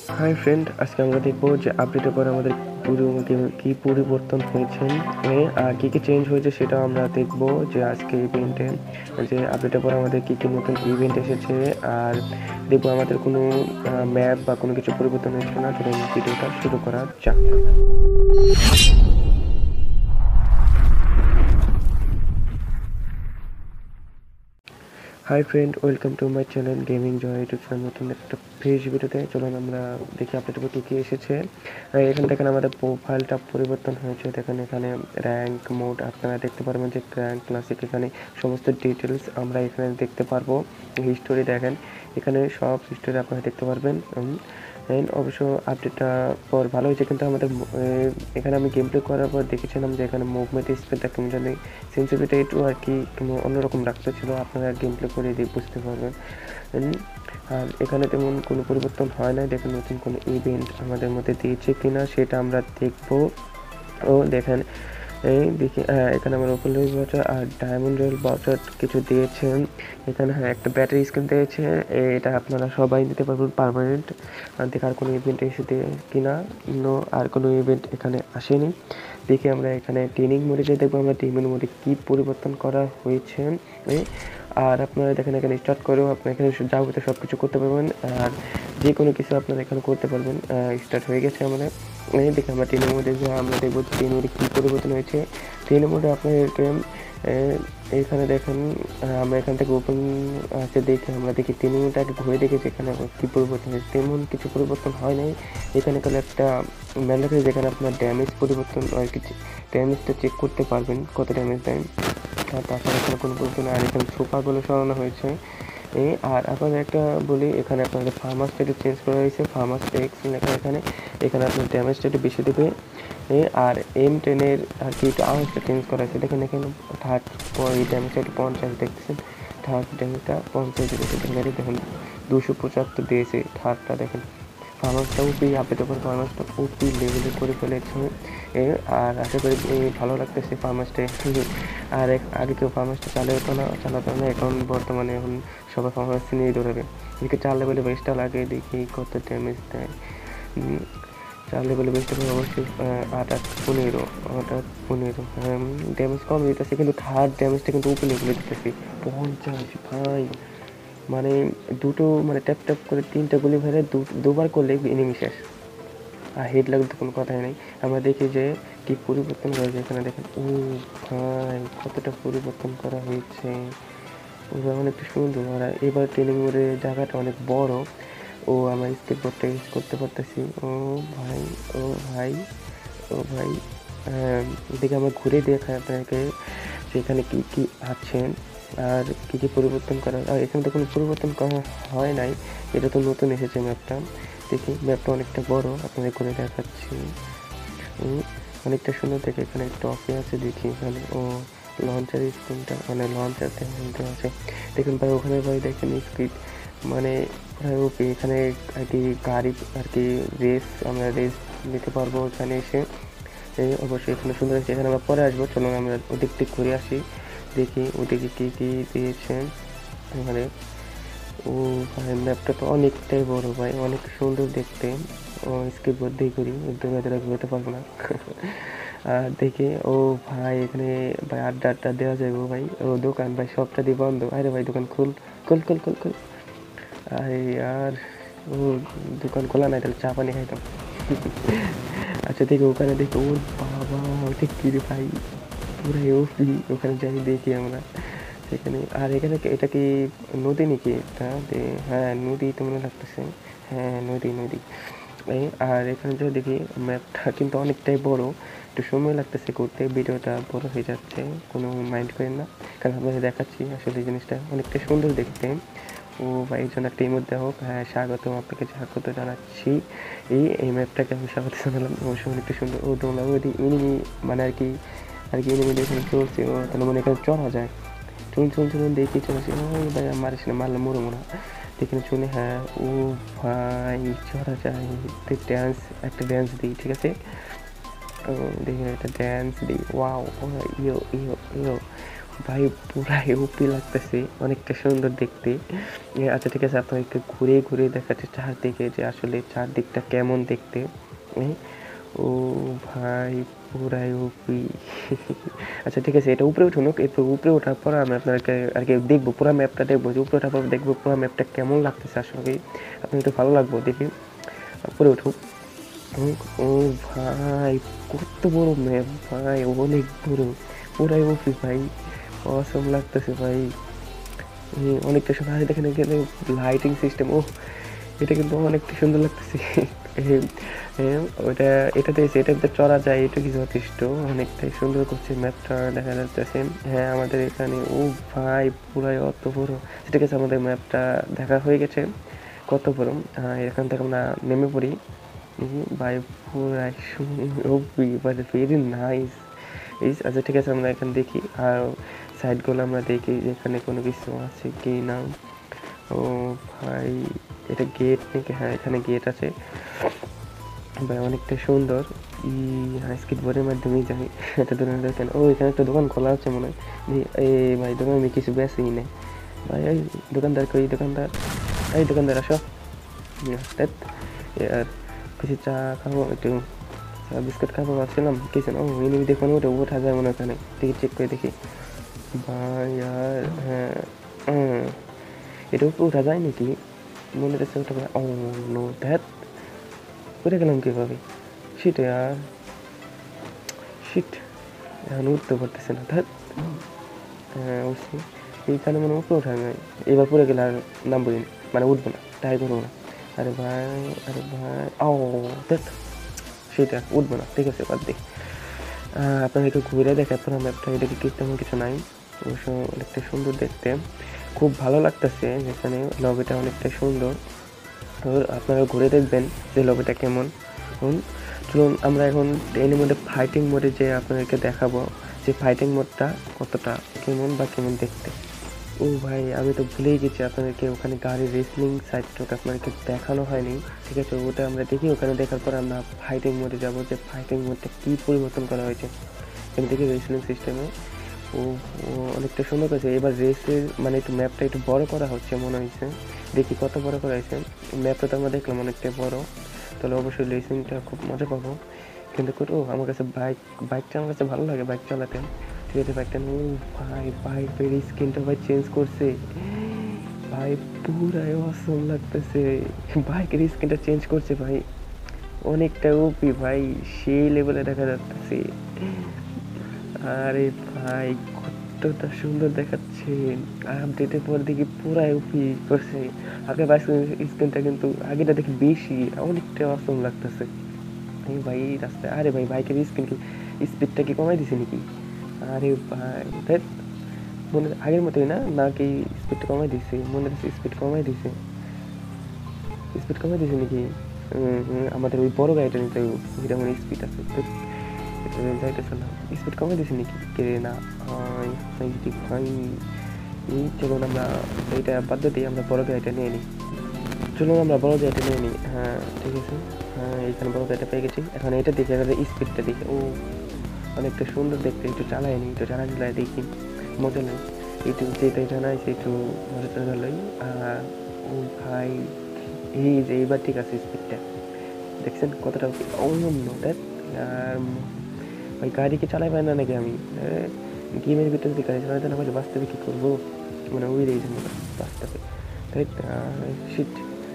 Hi friend, আজকে আমরা দেখবো যে আপডেটের পর আমাদের পুরো গেমে কী পরিবর্তন হয়েছে আর কী কী চেঞ্জ হয়েছে সেটা আমরা দেখবো যে আজকে ইভেন্টে যে আপডেটের পর আমাদের কী কী নতুন ইভেন্ট এসেছে আর দেখবো আমাদের কোনো ম্যাপ বা কোনো কিছু পরিবর্তন হয়েছে না। চলুন ভিডিওটা শুরু করা যাক। Hi friend, welcome to my channel gaming Joy YouTube channel. নতুন একটা ফ্রেশ ভিডিওতে চলুন আমরা দেখি আপডেট কী কী এসেছে। এখানে দেখেন আমাদের প্রোফাইলটা পরিবর্তন হয়েছে। দেখেন এখানে র্যাঙ্ক মোড আপনারা দেখতে পারবেন যে র্যাঙ্ক ক্লাসিক, এখানে সমস্ত ডিটেলস আমরা এখানে দেখতে পারবো। হিস্টোরি দেখেন, এখানে সব হিস্টোরি আপনারা দেখতে পারবেন। অবশ্য আপডেটটা পর ভালো হয়েছে, কিন্তু আমাদের এখানে আমি গেম প্লে করার পর দেখেছিলাম যে এখানে মুভমেন্ট স্পিডটা কেমন জানি সেন্সিটিভিটি একটু আর কি অন্যরকম রাখতে ছিল। আপনারা গেম প্লে করে বুঝতে পারবেন। আর এখানে তেমন কোনো পরিবর্তন হয় না। দেখেন নতুন কোনো ইভেন্ট আমাদের মধ্যে দিয়েছে কিনা সেটা আমরা দেখবো। ও দেখেন দেখি এখানে আমার ওপেন বাউচার আর ডায়মন্ড রয়েল বাউচার কিছু দিয়েছেন। এখানে একটা ব্যাটারি স্ক্রিন দিয়েছে, এটা আপনারা সবাই নিতে পারবেন পার্মানেন্ট। দেখে আর কোনো ইভেন্ট এসেছে কিনা, আর কোনো ইভেন্ট এখানে আসেনি। দেখি আমরা এখানে ট্রেনিং মোডে যে দেখবো আমরা ট্রেনিং মোডে কী পরিবর্তন করা হয়েছে। আর আপনারা দেখেন এখানে স্টার্ট করেও আপনারা এখানে যাবতীয় সব কিছু করতে পারবেন, আর যে কোনো কিছু আপনারা এখানে করতে পারবেন। স্টার্ট হয়ে গেছে আমাদের। দেখে আমরা ট্রেনের মধ্যে আমরা দেখবো ট্রেন মোডে কী পরিবর্তন হয়েছে। ট্রেনের মধ্যে আপনাদেরকে এখানে দেখেন আমরা এখান থেকে ওপেন আছে দেখে আমরা দেখি ট্রেনের মধ্যে আগে ঘুরে দেখেছি এখানে কী পরিবর্তন হয়েছে। তেমন কিছু পরিবর্তন হয় নাই। এখানে কালে একটা ম্যান্ডেটরি যেখানে আপনার ড্যামেজ পরিবর্তন আর কি ড্যামেজটা চেক করতে পারবেন কত ড্যামেজ দেয়। তাছাড়া এখানে কোনো পরিবর্তন, আর এখানে সুপারগুলো সরানো হয়েছে। আর আপনাদের একটা বলি, এখানে আপনাদের ফার্মাসটা একটু চেঞ্জ করা হয়েছে। ফার্মাস এক্স লেখা এখানে আপনার ড্যামেজটা একটু বেশি দেবে। আর M10-এর আর কি একটু আওয়াজটা চেঞ্জ করা হয়েছে। দেখেন এখানে থার্ড এই ড্যামেজটা একটু 50 দেখতেছেন, থার্ড ড্যামেজটা 50 দিয়েছে। দেখেন 275 দিয়েছে থার্ডটা। দেখেন ফার্মাসটা ওপি আপডেটের পর ফার্মাসটা ওপি লেভেলে করে ফেলেছে। আর আশা করি ভালো লাগতেছে ফার্মাসটা। আর আগে কেউ ফার্মাসটা চালাতো না, এখন বর্তমানে এখন সবাই ফার্মাস নিয়ে দৌড়াবে। এদিকে 4 লেভেলে বেস্টটা লাগে, দেখি কত ড্যামেজ দেয়। 4 লেভেলে বেস্টটা অবশ্যই 8-15 হ্যাঁ ড্যামেজ কম দিতেছে, কিন্তু থার্ড ড্যামেজটা কিন্তু ওপি লেভেলে দিতেছি 50 ভাই। মানে দুটো মানে ট্যাপ ট্যাপ করে 3টা গুলি ফেলে দুবার করলে এনিমি শেষ, আর হেড লাগলে তো কোনো কথাই নেই। আমরা দেখি যে কী পরিবর্তন হয়েছে। এখানে দেখেন ও ভাই কতটা পরিবর্তন করা হয়েছে। ওরা অনেকটা সুন্দর। আর এবার ট্রেনিং মোডে জায়গাটা অনেক বড়। আমরা স্কেটবোর্ডটা ইউজ করতে পারতেছি। ও ভাই ও ভাই ও ভাই এদিকে আমরা ঘুরে দেখাই আপনাকে সেখানে কী কী আছে আর কী কী পরিবর্তন করা। আর এখানে তো কোনো পরিবর্তন করা হয় নাই, এটা তো নতুন এসেছে ম্যাপটা। দেখি ম্যাপটা অনেকটা বড়, আপনাদের করে দেখাচ্ছি। অনেকটা সুন্দর দেখে এখানে টপে আছে। দেখি এখানে লঞ্চার স্ক্রিনটা মানে লঞ্চার আছে। দেখুন ভাই ওখানে ভাই দেখেন স্পিড মানে প্রায় ওপি। এখানে আর কি গাড়ি আর কি আমরা রেস নিতে পারবো এখানে এসে। অবশ্যই এখানে সুন্দর আছে। এখানে আমরা পরে আসবো, চলুন আমরা ওদিক থেকে ঘুরে আসি, দেখি ওদিকে কী কী দিয়েছেন এখানে। ভাই ম্যাপটা তো অনেকটাই বড় ভাই, অনেক সুন্দর দেখতে। স্কেটবোর্ড দিয়ে করি, দৌড়াতে ঘুরতে পারবো না। আর দেখি ভাই এখানে ভাই আড্ডা দেওয়া যাবে ভাই। দোকান ভাই সবটা দিয়ে বন্ধ। আরে ভাই দোকান খুল। আরে আর দোকান খোলা নাই, তাহলে চা পানি খাইতাম। আচ্ছা দেখি ওখানে দেখি ওর বাবা ওটা কি রে ভাই, পুরাই ওপি। ওখানে যাই দেখি আমরা সেখানে। আর এখানে এটা কি নদী নাকি এটা? হ্যাঁ নদী তো মনে লাগতেছে। হ্যাঁ নদী। আর এখানে যদি দেখি ম্যাপটা কিন্তু অনেকটাই বড়, একটু সময় লাগতেছে করতে। ভিডিওটা বড় হয়ে যাচ্ছে, কোনো মাইন্ড করেন না, কারণ আপনাদের দেখাচ্ছি আসলে এই জিনিসটা অনেকটা সুন্দর দেখতে। ভাই এই জন্য একটা ইমোট দেওয়া হোক। হ্যাঁ আপনাকে স্বাগত জানাচ্ছি। এই ম্যাপটাকে আমি স্বাগত জানালাম। অবশ্যই অনেকটা সুন্দর। দৌড়লাম ওই এনিমি মানে আর কি এনিমি এখানে চলছে। তাহলে মনে এখানে চলা যায়। চলুন দেখি চলছে। ভাই মারিস না, মারলে মরো না। দেখে চলে। হ্যাঁ ভাই চড়া যায়। একটা ড্যান্স দিই, ঠিক আছে। দেখি একটা ড্যান্স দিই। ওয়াও ইয়ো ভাই পুরাই ওপি লাগতেছে, অনেকটা সুন্দর দেখতে। আচ্ছা ঠিক আছে, আপনাকে ঘুরে ঘুরে দেখাচ্ছে চারদিকে যে আসলে চারদিকটা কেমন দেখতে। ও ভাই পুরাই ওপি। আচ্ছা ঠিক আছে, এটা উপরে উঠুন, এরপর উপরে ওঠার পর আমি আপনাকে আর কি দেখবো পুরো ম্যাপটা, দেখবো যে উপরে ওঠার পর দেখবো পুরো ম্যাপটা কেমন লাগতেছে আসলে। আপনি একটু ভালো লাগবো দেখি। উপরে উঠুক। ও ভাই কত বড় ম্যাপ ভাই, অনেক বড়, পুরাই ওপি ভাই, অসম লাগতেছে ভাই। অনেকটা সুন্দর দেখেন এখানে লাইটিং সিস্টেম, ও এটা কিন্তু অনেকটা সুন্দর লাগতেছে। ওটা এটাতে এটাতে চড়া যায়, এটা কি যথেষ্ট, অনেকটাই সুন্দর করছে ম্যাপটা দেখা যাচ্ছে। হ্যাঁ আমাদের এখানে, ও ভাই পুরাই অত বড়। ঠিক আছে, আমাদের ম্যাপটা দেখা হয়ে গেছে কত বড়। এখান থেকে আমরা নেমে পড়ি ভাই, পুরাই ভেরি নাইস। আচ্ছা ঠিক আছে, আমরা এখানে দেখি আর সাইডগুলো আমরা দেখি এখানে কোনো কিছু আছে কি না। ও ভাই এটা গেট নাকি? হ্যাঁ এখানে গেট আছে ভাই, অনেকটা সুন্দর। স্কিট বোর্ডের মাধ্যমেই যাই। একটা দোকান দেখেন, ও এখানে একটা দোকান খোলা আছে মনে হয়। এই ভাই দোকান আমি কিছু বেশিই নেই ভাই। এই দোকানদার কই? দোকানদার, এই দোকানদার আসো। আর কিছু চা খাবো, একটু চা বিস্কুট খাবো ভাবছিলাম, কিছু না। ও এনে দেখুন ওটা ওঠা যায় মনে ওখানে, দেখি চেক করে দেখি ভাই। আর হ্যাঁ এটা উপরে ওঠা যায় নাকি মনে হচ্ছে ওটা। ও নো দ্যাট, উঠে গেলাম কীভাবে? শিট আর শিট, এখন উঠতে পারতেছে না। ধ্যাত, হ্যাঁ অবশ্যই এইখানে মনে উপরে ওঠা যায়। এবার পরে গেলে আর নামবই না, মানে উঠবো না, ট্রাই করবো না। আরে ভাই, আরে ভাই, ও ধ্যাত, সেটা উঠবো না। ঠিক আছে বাদ দিই। আপনাকে একটু ঘুরে দেখে পুরো ম্যাপটা, এটা কি তেমন কিছু নাই, অবশ্য অনেকটা সুন্দর দেখতে, খুব ভালো লাগতেছে। যেখানে লবিটা অনেকটা সুন্দর, তো আপনারা ঘুরে দেখবেন যে লবিটা কেমন। চলুন আমরা এখন এর মধ্যে ফাইটিং মোডে যে আপনাদেরকে দেখাবো যে ফাইটিং মোডটা কতটা কেমন বা কেমন দেখতে। ও ভাই আমি তো ভুলেই গেছি আপনাদেরকে ওখানে গাড়ির রেসলিং সাইডটা আপনাদেরকে দেখানো হয়নি। ঠিক আছে, ওটা আমরা দেখি, ওখানে দেখার পর আমরা ফাইটিং মোডে যাবো যে ফাইটিং মোডটা কী পরিবর্তন করা হয়েছে এখান থেকে রেসলিং সিস্টেমে। ও অনেকটা সুন্দর করেছে। এবার রেসের মানে একটু ম্যাপটা একটু বড় করা হচ্ছে মনে হয়েছে, দেখি কত বড় করা হয়েছে। ম্যাপটা তো আমরা দেখলাম অনেকটা বড়, তাহলে অবশ্যই রেসিংটা খুব মজা পাবো। কিন্তু আমার কাছে বাইকটা আমার কাছে ভালো লাগে বাইক চালাতে। ঠিক আছে বাইকটা, ও ভাই বাইকের স্কিনটা ভাই চেঞ্জ করছে ভাই, পুরাই অসম লাগতেছে। বাইকের স্কিনটা চেঞ্জ করছে ভাই, অনেকটা ওপি ভাই, সেই লেভেলে দেখা যাচ্ছে। আরে ভাই কতটা সুন্দর দেখাচ্ছে, আপডেটের পর দেখি পুরাই ওপি করছে। আগে বাইকের স্কিনটা কিন্তু আগেটা দেখি বেশি, অনেকটা অসম লাগতেছে। এই ভাই রাস্তায়, আরে ভাই বাইকের স্কিন কি স্পিডটা কি কমাই দিছে নাকি? আরে ভাই মনে আগের মতোই না, নাকি স্পিডটা কমাই দিছে? মনে হচ্ছে স্পিড কমাই দিছে, স্পিড কমাই দিছে নাকি? আমাদের ওই বড় গাড়িটা নিতে ওইটা মানে স্পিড আছে যাইতেছে না, স্পিড কমাই দিছে নাকি কে? না ভাই এই চলুন আমরা এইটা বাদ দিয়ে আমরা বড় গাড়িটা নিয়ে নিই। চলুন আমরা বড় গাড়িটা নিয়ে নিই। হ্যাঁ ঠিক আছে, হ্যাঁ এইখানে বড় গাড়িটা পেয়ে গেছি। এখন এটা দেখে স্পিডটা দেখে, ও অনেকটা সুন্দর দেখতে। একটু চালাই নি, একটু চালাই দেখি মজা নেই, একটু যেটা জানাইছে একটু মজা টজা লই। ও ভাই এই যে এইবার ঠিক আছে, স্পিডটা দেখছেন কতটা অন্য দেখ। আর ভাই গাড়ি কি চালাই পাই না নাকি আমি? গেমের ভিতরে যদি গাড়ি চালাতে না পারি বাস্তবে কী করবো, মানে ওই রেই বাস্তবে তাই। শিট,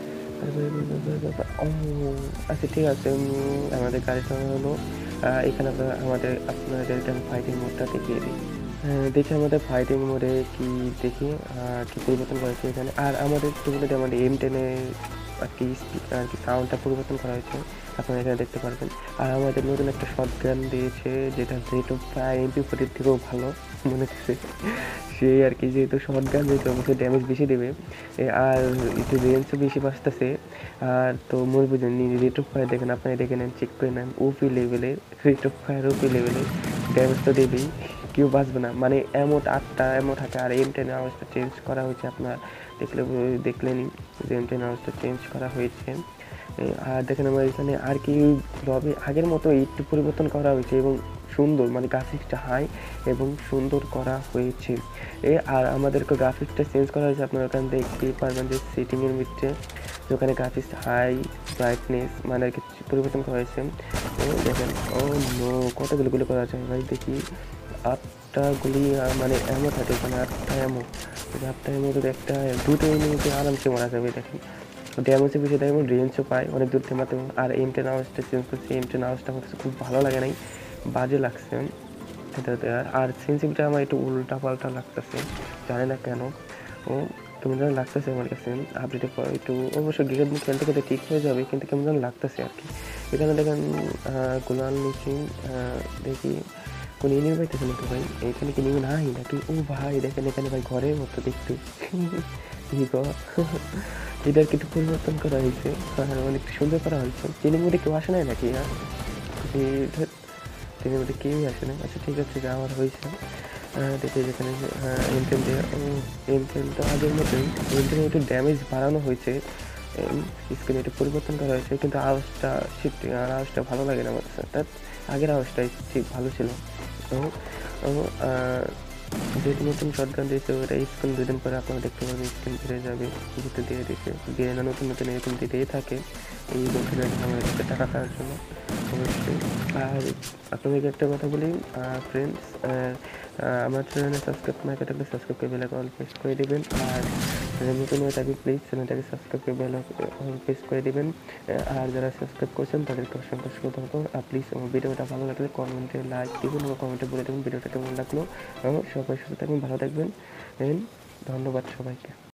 ও আচ্ছা ঠিক আছে, আমাদের গাড়ি চালানো হলো। এখানে আপনাদেরকে আমি ফাইটিং মোডটা দেখিয়ে দিই। দেখি আমাদের ফাইটিং মোডে কি দেখি কি পরিবর্তন করেছে এখানে। আর আমাদের টুকুটাতে আমাদের M10 আর কি সাউন্ডটা পরিবর্তন করা হয়েছে, আপনারা এখানে দেখতে পারবেন। আর আমাদের নতুন একটা শটগান দিয়েছে, যেটা যেহেতু প্রায় MP40 থেকেও ভালো মনে হচ্ছে সেই আর কি, যেহেতু শটগান যেহেতু অবশ্যই ড্যামেজ বেশি দেবে আর একটু রেঞ্জও বেশি বাঁচতেছে। আর তো মনে বুঝেন রেট অফ ফায়ার দেখেন, আপনারা দেখে নেন, চেক করে নেন, ওপি লেভেলের রেট অফ ফায়ার, ওপি লেভেলের ড্যামেজ তো দেবেই, কেউ বাঁচবে না। মানে এমন 8টা এমন থাকে। আর M10 আওয়াজটা চেঞ্জ করা হয়েছে, আপনারা দেখলেনি যে M10 আওয়াজটা চেঞ্জ করা হয়েছে। আর দেখেন আমার এখানে আর কি লবে আগের মতো একটু পরিবর্তন করা হয়েছে এবং সুন্দর, মানে গ্রাফিক্সটা হাই এবং সুন্দর করা হয়েছে। আর আমাদেরকে গ্রাফিক্সটা চেঞ্জ করা হয়েছে, আপনারা ওখানে দেখতেই পারবেন যে সেটিংয়ের মধ্যে ওখানে গ্রাফিক্স হাই ব্রাইটনেস মানে আর কি পরিবর্তন করা হয়েছে। দেখেন ও নো, কতগুলো গুলি করা যায় ভাই, দেখি 8টা গুলি মানে এমও থাকে, ওখানে 8টা এমও, 8টা এমও যদি একটা 2টো এমনিতে আরামসে মারা যাবে। দেখেন ড্যামেজও বেশি দেয় এবং রেঞ্জও পায় অনেক দূর থেমাতে। আর M10 আওয়াজটা চেঞ্জ করছি, M10 আওয়াজটা আমার কাছে খুব ভালো লাগে নাই, বাজে লাগছে এটাতে। আর সেন্সিভিটি আমার একটু উল্টা পাল্টা লাগতেছে, জানি না কেন, ও কেমন যেন লাগতেছে আমার কাছে। আপডেটের পর একটু অবশ্য গেমের দিন খেলতে খেলতে ঠিক হয়ে যাবে, কিন্তু কেমন যেন লাগতেছে আর কি। এখানে দেখেন গোলান নিচে দেখি কোন এনিমি পাইতেছে নাকি ভাই, এখানে কি এনিমি নাই নাকি? ও ভাই দেখেন এখানে ভাই ঘরের মতো দেখতে এটার কিছু পরিবর্তন করা হয়েছে, অনেক সুন্দর করা হয়েছে। ট্রেনের মধ্যে কেউ আসে নাই নাকি? ট্রেনের মধ্যে কেউই আসে না। আচ্ছা ঠিক আছে, যাওয়ার হয়েছে। দেখি যেখানে M10 তো আগের মতোই, M10 একটু ড্যামেজ বাড়ানো হয়েছে, স্ক্রিনে একটু পরিবর্তন করা হয়েছে, কিন্তু আওয়াজটা শিফট আর আওয়াজটা ভালো লাগে না আমার কাছে, অর্থাৎ আগের আওয়াজটাই ঠিক ভালো ছিল। যেহেতু নতুন শটগান দিয়েছে, ওটা স্ক্রিন 2 দিন পরে আপনারা দেখতে পাবেন স্ক্রিন ফিরে যাবে, যেহেতু দিয়ে দিয়েছে। গেরেনা নতুন নতুন এরকম দিতেই থাকে এই নতুন আমাদের কাছে টাকা খাওয়ার জন্য অবশ্যই। আর আপনাদেরকে একটা কথা বলি ফ্রেন্ডস, আমার চ্যানেলে সাবস্ক্রাইব না করে থাকলে সাবস্ক্রাইব করে বেল আইকন প্রেস করে দেবেন। আর নতুন হয়ে থাকলে প্লিজ চ্যানেলটাকে সাবস্ক্রাইব করে বেল আইকন প্রেস করে দেবেন। আর যারা সাবস্ক্রাইব করছেন তাদেরকে অসংখ্য ধন্যবাদ। আর প্লিজ আমার ভিডিওটা ভালো লাগলে কমেন্টে লাইক দেবেন বা কমেন্টে বলে দেবেন ভিডিওটা কেমন লাগলো। সবাই সুস্থ থাকবেন, ভালো থাকবেন, ধন্যবাদ সবাইকে।